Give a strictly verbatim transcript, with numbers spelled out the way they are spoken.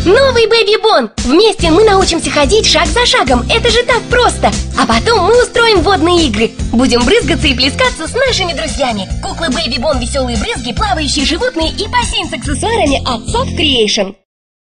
Новый Бэби Бон! Вместе мы научимся ходить шаг за шагом. Это же так просто! А потом мы устроим водные игры. Будем брызгаться и плескаться с нашими друзьями. Куклы Бэби Бон, веселые брызги, плавающие животные и бассейн с аксессуарами от Soft Creation.